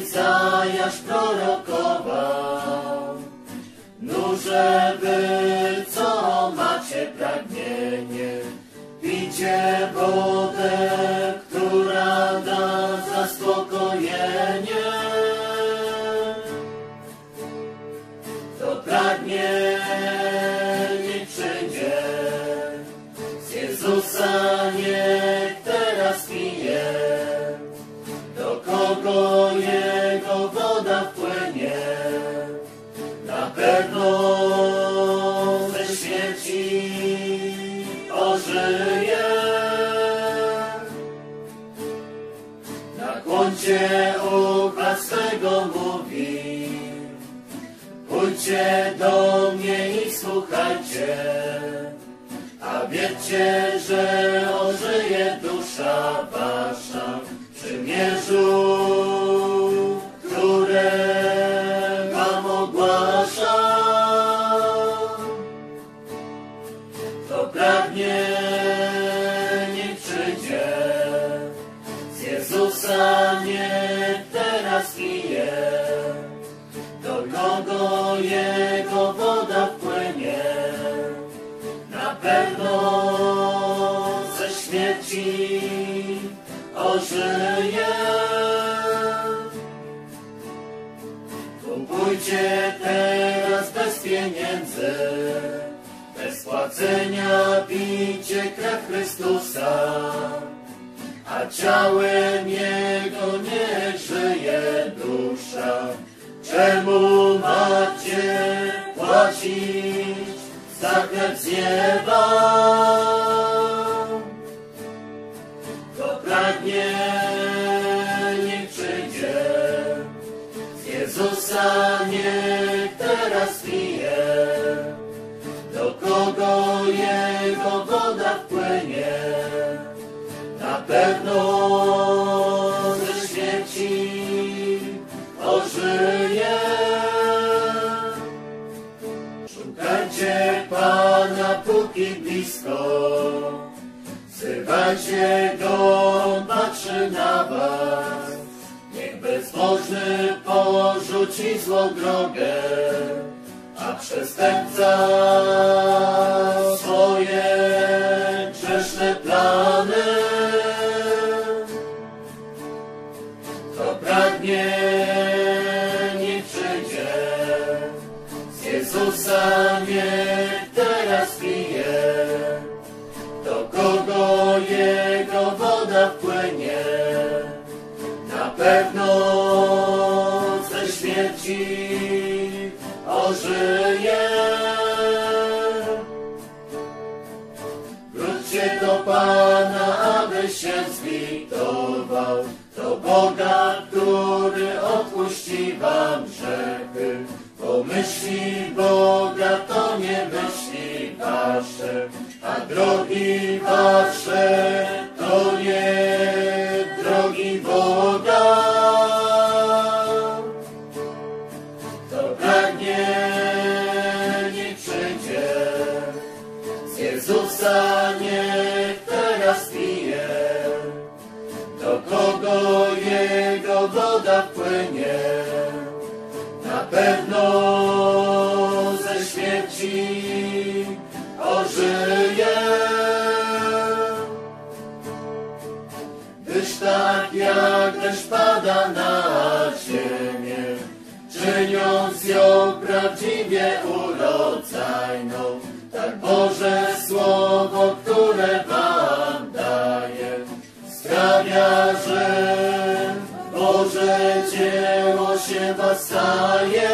Izajasz prorokował. Nurze wy, co macie pragnienie, pijcie wodę, która da zaspokojenie. Kto pragnie, niech przyjdzie, z Jezusa niech teraz pije. Do kogo Jego woda wpłynie, na pewno ze śmierci ożyje. Nakłońcie ucha swego, mówi, pójdźcie do mnie i słuchajcie, a wiedzcie, że ożyje dusza wasza w przymierzu, które wam ogłaszam. Kto pragnie, niech przyjdzie, z Jezusa niech teraz pije. Do kogo Jego woda wpłynie, na pewno ze śmierci ożyje. Kupujcie teraz bez pieniędzy, bez płacenia pijcie krew Chrystusa, a ciałem Jego niech żyje dusza. Czemu macie płacić za chleb z nieba? Kto pragnie, niech przyjdzie, z Jezusa niech teraz pije. Do kogo Jego woda wpłynie, na pewno ze śmierci ożyje. Szukajcie Pana, póki blisko, wzywajcie Go, On patrzy na was. Niech bezbożny porzuci złą drogę, a przestępca swoje grzeszne plany. Kto pragnie, niech przyjdzie, z Jezusa niech teraz pije. Do kogo Jego woda wpłynie, na pewno ze śmierci ożyje. Wróćcie do Pana, aby się zlitował, do Boga, który odpuści wam grzechy. Bo myśli Boga to nie myśli wasze, a drogi wasze to nie drogi Boga. Kto pragnie, niech przyjdzie, z Jezusa niech teraz pije. Do kogo Jego woda wpłynie, na pewno ze śmierci ożyje. Gdyż tak jak deszcz pada na ziemię, czyniąc ją prawdziwie urodzajną, tak Boże Słowo, które wam daje, sprawia, że Boże dzieło się was staje.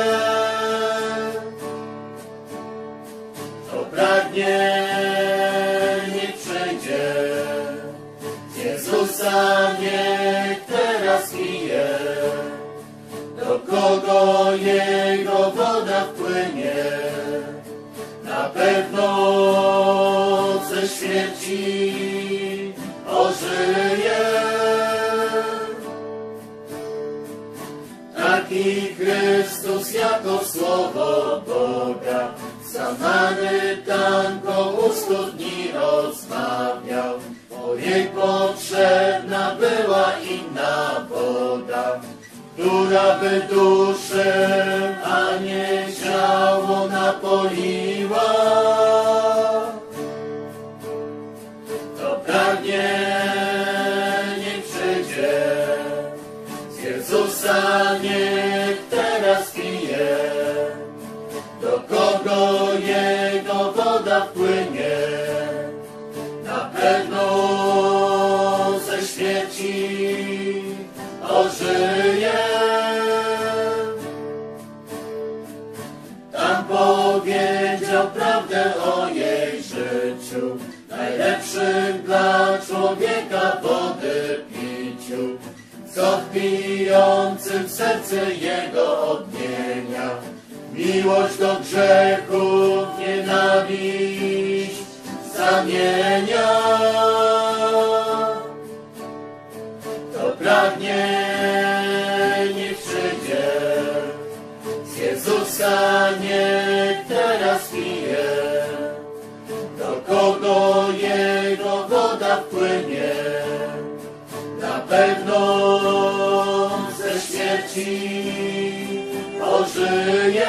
Kto pragnie, niech przyjdzie, z Jezusa niech teraz pije. Do kogo Jego woda wpłynie, na pewno ze śmierci ożyje. Taki Chrystus jako Słowo Boga, Samarytanką u studni rozmawiał, bo jej potrzebna była inna woda, która aby duszę, a nie ciało napoiła. To pragnienie przyjdzie, z Jezusa niech teraz pije. Do kogo Jego woda wpłynie, na pewno ze śmierci ożyje. Tam powiedział prawdę o jej życiu, najlepszym dla człowieka wody piciu, co wbijającym w serce jego odmienia miłość do grzechu, nienawiść zamienia. To pragnienie przyjdzie, z Jezusa niech teraz pije. Do kogo Jego woda wpłynie, na pewno ze śmierci ożyje.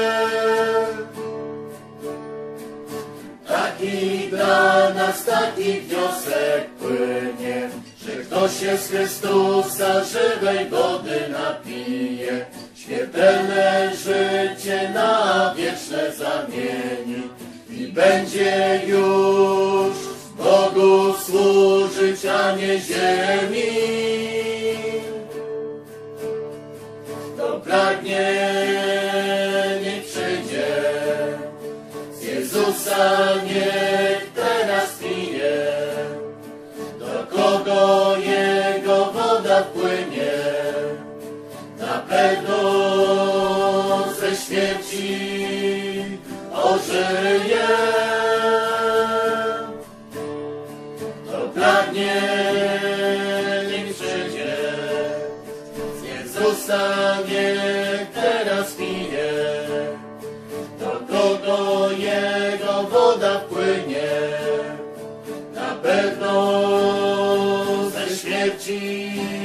Taki dla nas taki wniosek płynie, że kto się z Chrystusa żywej wody napije, śmiertelne życie na wieczne zamieni i będzie już Bogu służyć, a nie ziemi. To pragnienie przyjdzie, z Jezusa niech teraz pije. Do kogo Jego woda wpłynie, na pewno ze śmierci ożyje. To pragnienie przyjdzie, z Jezusa niech teraz pije. Do kogo Jego woda wpłynie, na pewno ze śmierci